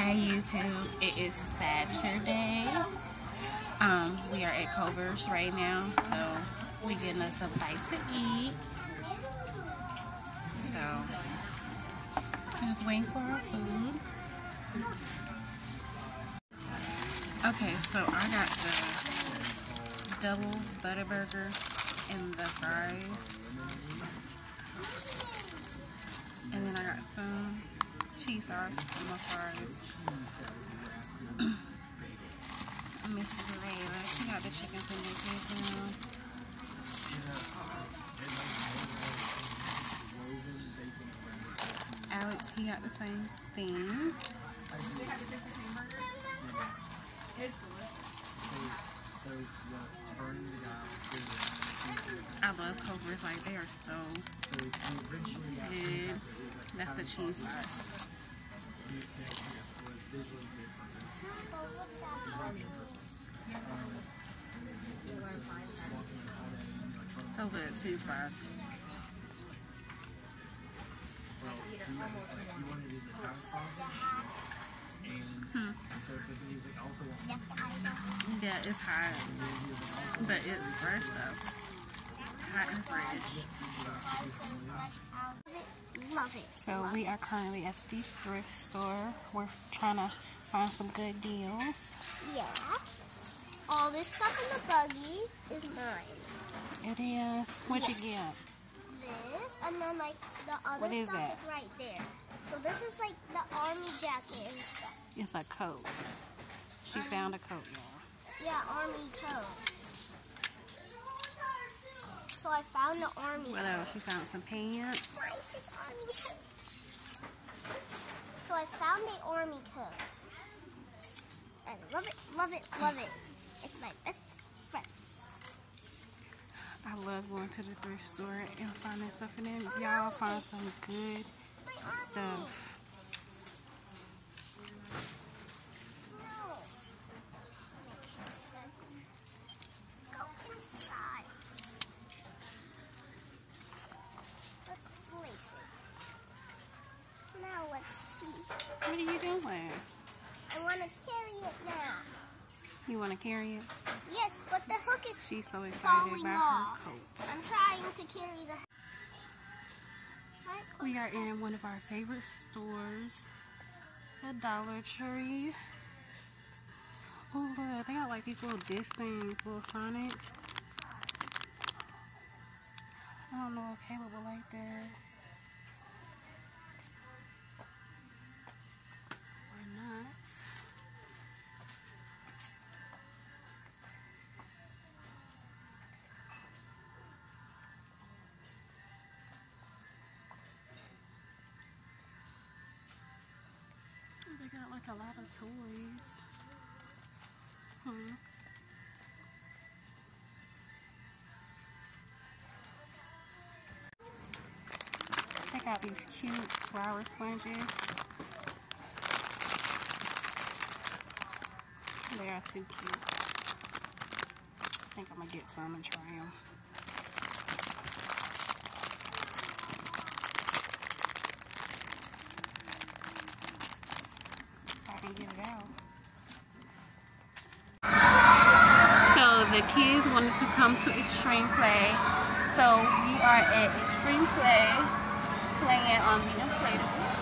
Hi YouTube, it is Saturday. We are at Culver's right now, so we getting us a bite to eat. So just waiting for our food. Okay, so I got the double butter burger and the fries, and then I got some cheese sauce on my fries. Mrs. Layla, she got the chicken fingers now. Alex, he got the same thing. I love Culver's, like they are so good. That's the cheese sauce. So good, cheese fries. Yeah, it's hot, but it's fresh though. Hot and fresh. Love it. So we are currently at the thrift store. We're trying to find some good deals. Yeah. All this stuff in the buggy is mine. It is. What you get? This, and then like the other What is stuff that? is right there. So this is like the army jacket and stuff. It's a coat. She found a coat, y'all. Yeah, army coat. So I found the army What else? She found some pants. Why is this army coat? So I found the army coat. I love it, love it, love it. It's my best friend. I love going to the thrift store and finding stuff in there. Y'all find some good stuff. No. Make sure it doesn't go inside. Let's place it. Now let's see. What are you doing? I want to carry it now. You want to carry it? Yes, but the hook is She's so excited falling about off. her coat. I'm trying to carry the... We are in one of our favorite stores, the Dollar Tree. Oh look, they got like these little disc things, little Sonic. I don't know if Caleb will like that. Or not. They got like a lot of toys. They got these cute flower sponges. They are too cute. I think I'm gonna get some and try them. Get it out. So the kids wanted to come to Extreme Play, so we are at Extreme Play playing on the inflatables.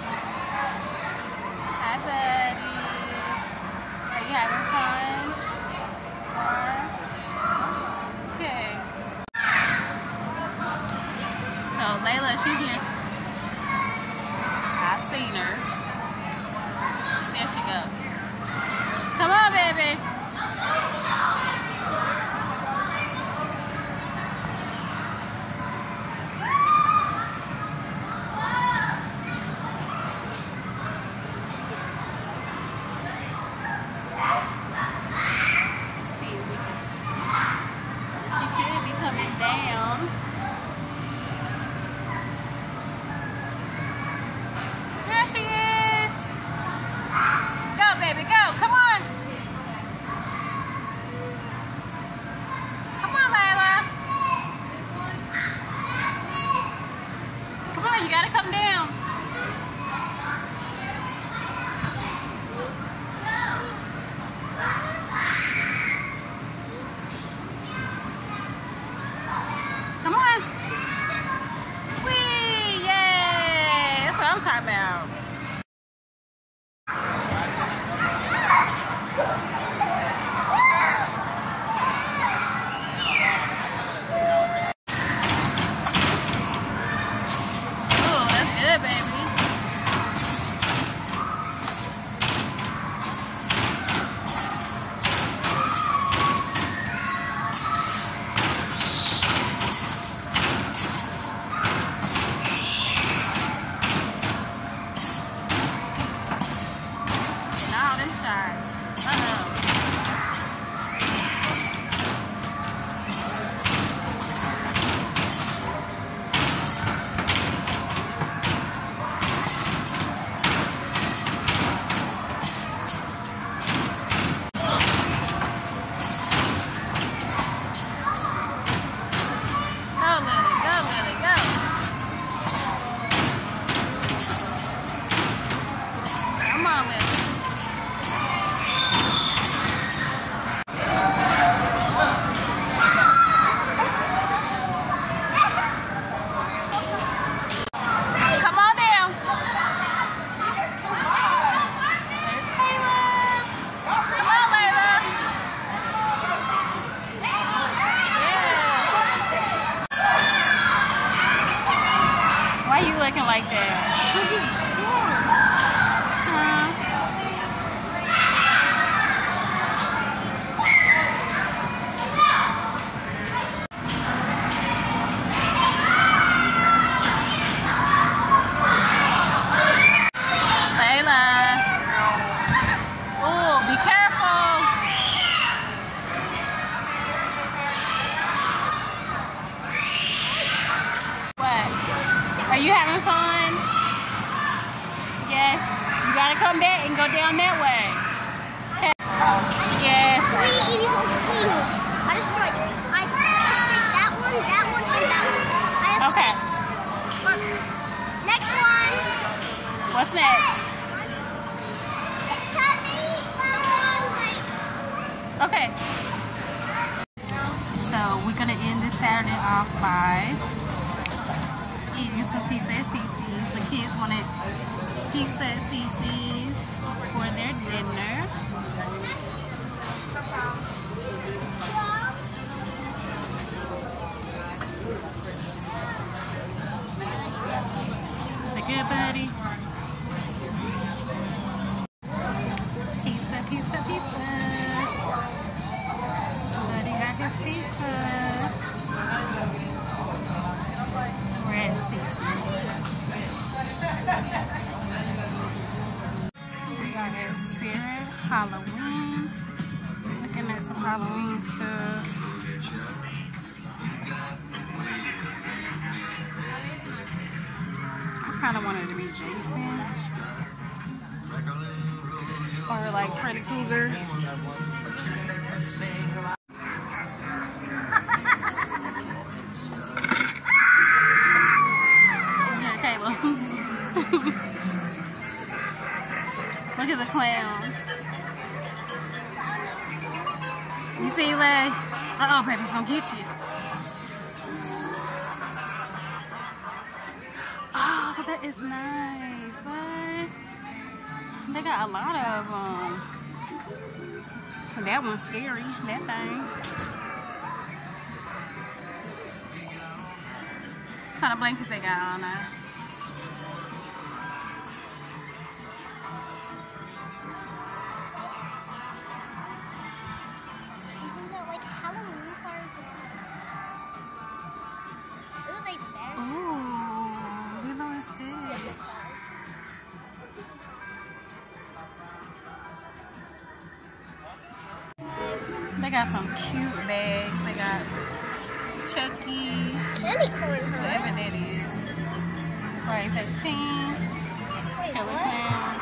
Hi buddy, are you having fun? Okay. So Layla, she's here. I seen her. There she goes. Come on, baby. Let's see if we can. She should be coming down. There she is. Go, Come on, Liz. Come on down. There's Caleb. Come on, Layla. Yeah. Why are you looking like that? Are you having fun? Yes. You gotta come back and go down that way. Okay. Yes. 3 evil queens. I destroyed them. I escaped that one, and that one. I escaped. Okay. Next one. What's next? Okay. So we're gonna end this Saturday off by eating some pizza at Cece's. The kids wanted pizza at Cece's for their dinner. Is it good, buddy? Pizza, pizza, pizza. Buddy got his pizza. We are at Spirit Halloween. Looking at some Halloween stuff. I kind of wanted to be Jason. Or like Freddy Krueger. Look at the clown. You see, Lay? Uh-oh, baby's gonna get you. Oh, that is nice, but they got a lot of them. That one's scary, that thing. What kind of blankets they got on now? They got some cute bags. They got Chucky, whatever that is. Right, 13, Killer Clown,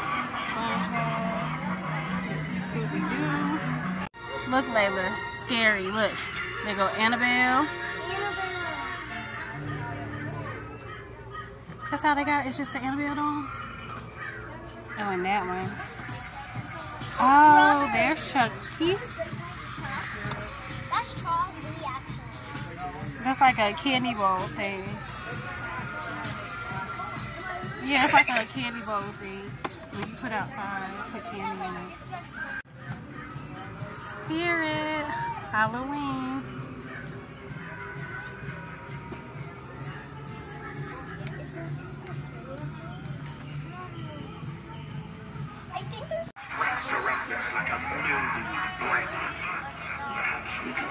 SpongeBob, Scooby-Doo. Look, Layla, scary. Look, they go Annabelle. That's all they got. It's just the Annabelle dolls. Oh, and that one. Oh, there's Chucky. That's Charles Lee, actually. That's like a candy bowl thing. Yeah, it's like a candy bowl thing. When you put outside, put candy in it. Spirit Halloween. I think there's...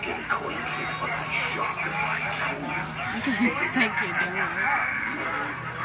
Thank you, Dylan.